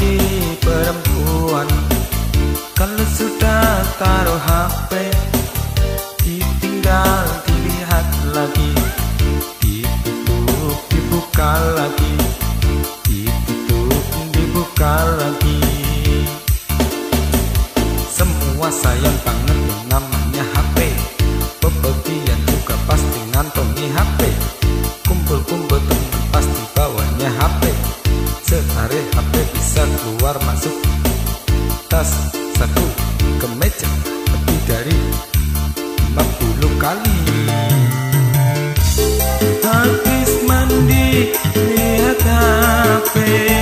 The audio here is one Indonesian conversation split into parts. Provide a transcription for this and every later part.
bagi perempuan. Kalau sudah taruh HP, ditinggal dilihat lagi, ditutup dibuka lagi, ditutup dibuka lagi. Semua sayang banget yang namanya HP. Bepergian juga pasti ngantongi HP. Kumpul-kumpul teman pasti bawanya HP. Sehari HP bisa keluar masuk tas satu ke meja lebih dari 50 kali. Habis mandi lihat HP,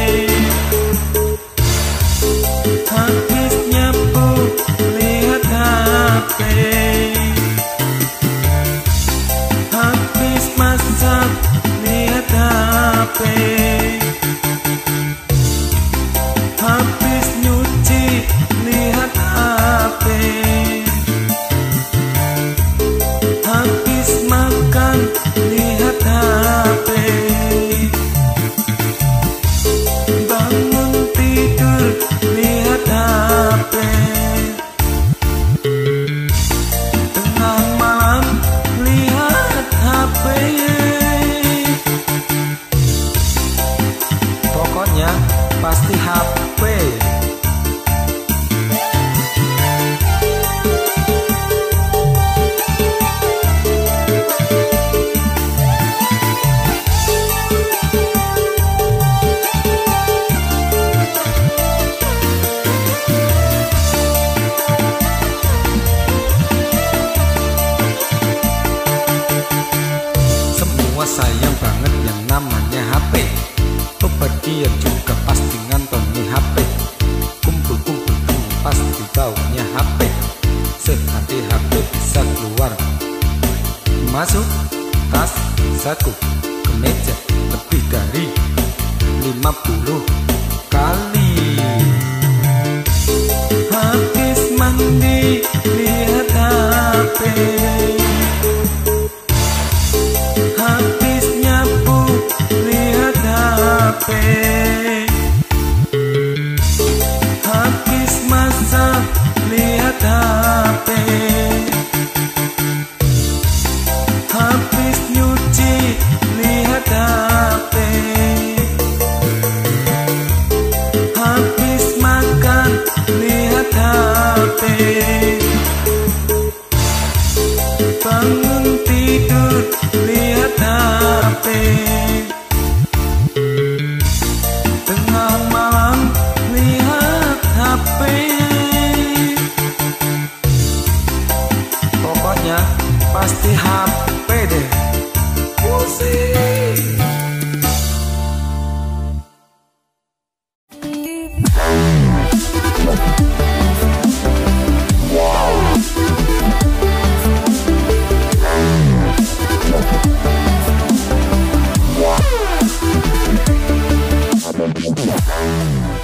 habis nyapu lihat HP, habis masak lihat HP, habis nyuci lihat HP, habis makan lihat HP, bangun tidur lihat HP, tengah malam lihat HP. Pokoknya pasti HP. Semua sayang banget yang namanya HP. Bepergian juga pasti ngantongi HP. Kumpul-kumpul teman pasti bawanya HP. Sehari HP bisa keluar masuk tas satu ke meja lebih dari 50 kali. Habis mandi lihat HP, habis nyapu lihat HP, habis masak lihat HP, habis nyuci lihat HP, habis makan lihat HP, bangun tidur lihat HP, tengah malam lihat HP. Pokoknya pasti HP deh. Pusing. Yeah.